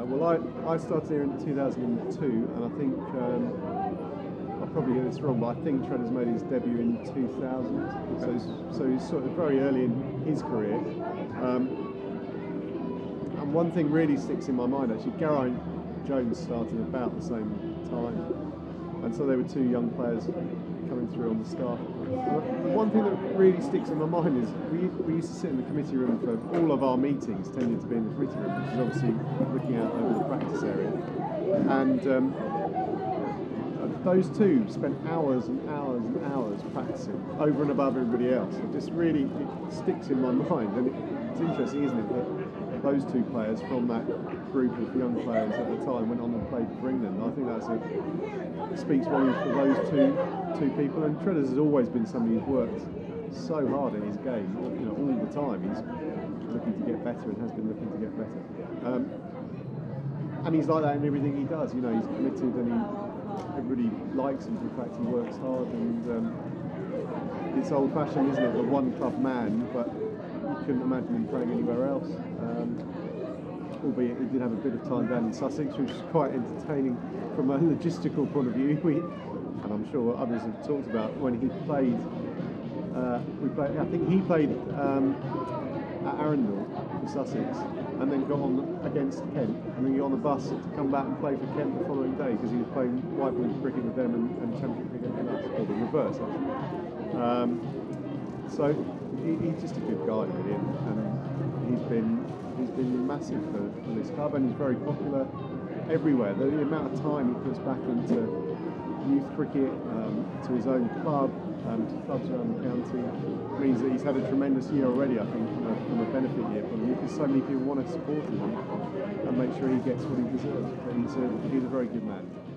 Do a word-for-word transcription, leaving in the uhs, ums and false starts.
Uh, well, I, I started here in two thousand two, and I think, um, I'll probably get this wrong, but I think Treddy's made his debut in two thousand, so he's, so he's sort of very early in his career. Um, and one thing really sticks in my mind, actually, Geraint Jones started about the same time, and so there were two young players coming through on the staff. The one thing that really sticks in my mind is we, we used to sit in the committee room for all of our meetings, tended to be in the committee room, which is obviously looking out over the practice area. And um, those two spent hours and hours and hours practicing over and above everybody else. It just really it sticks in my mind, and it, it's interesting, isn't it, that those two players from that group of young players at the time went on and played for England. I think that's a speaks volumes for those two two people. And Treddy has always been somebody who's worked so hard in his game, you know, all the time. He's looking to get better and has been looking to get better. Um, and he's like that in everything he does. You know, he's committed and he, everybody likes him. In fact, he works hard, and um, it's old-fashioned, isn't it? The one-club man, but you couldn't imagine him playing anywhere else. Um, albeit he did have a bit of time down in Sussex, which was quite entertaining from a logistical point of view. We, and I'm sure others have talked about when he played. Uh, we played. I think he played um, at Arundel for Sussex, and then got on against Kent, and then he got on the bus to come back and play for Kent the following day because he was playing white ball cricket with them and, and championship cricket with us, or the reverse actually. Um, so he, he's just a good guy, really, and, and he's been he's been massive for, for this club, and he's very popular everywhere. The, the amount of time he puts back into youth cricket, um, to his own club, um, to clubs around the county, means that he's had a tremendous year already, I think, from a, from a benefit year point of view, because so many people want to support him and make sure he gets what he deserves. But he's a, he's a very good man.